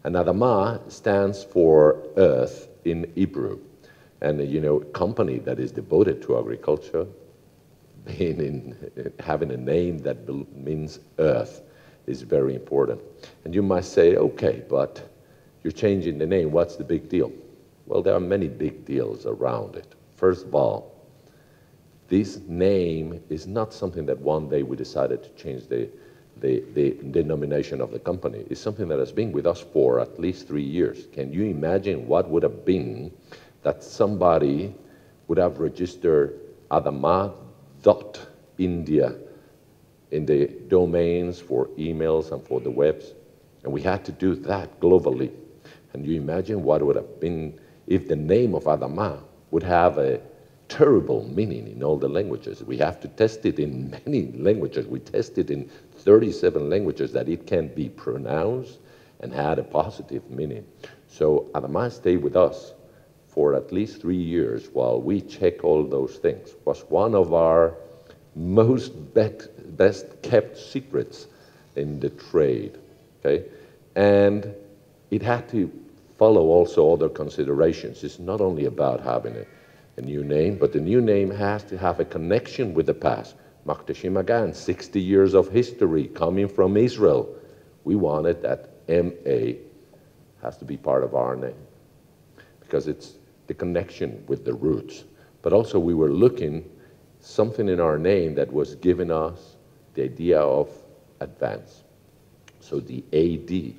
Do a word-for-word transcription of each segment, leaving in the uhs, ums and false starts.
And Adama stands for earth in Hebrew. And, you know, a company that is devoted to agriculture, being in, having a name that means earth is very important. And you might say, okay, but you're changing the name, what's the big deal? Well, there are many big deals around it. First of all, this name is not something that one day we decided to change the, the, the denomination of the company. It's something that has been with us for at least three years. Can you imagine what would have been that somebody would have registered Adama dot India in the domains for emails and for the webs? And we had to do that globally. And you imagine what would have been if the name of Adama would have a terrible meaning in all the languages. We have to test it in many languages. We test it in thirty-seven languages that it can be pronounced and had a positive meaning. So Adama stayed with us for at least three years while we check all those things. It was one of our most bet, best kept secrets in the trade, okay? And it had to follow also other considerations. It's not only about having a, a new name, but the new name has to have a connection with the past. Makteshi Magan, sixty years of history coming from Israel. We wanted that M A has to be part of our name because it's the connection with the roots. But also we were looking something in our name that was giving us the idea of advance. So the A D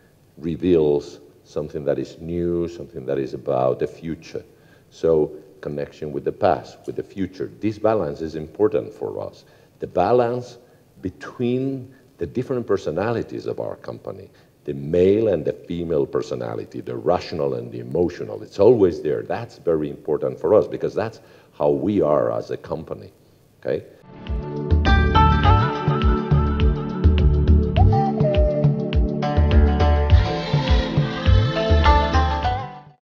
reveals something that is new, something that is about the future. So connection with the past, with the future. This balance is important for us. The balance between the different personalities of our company, the male and the female personality, the rational and the emotional. It's always there. That's very important for us because that's how we are as a company, okay?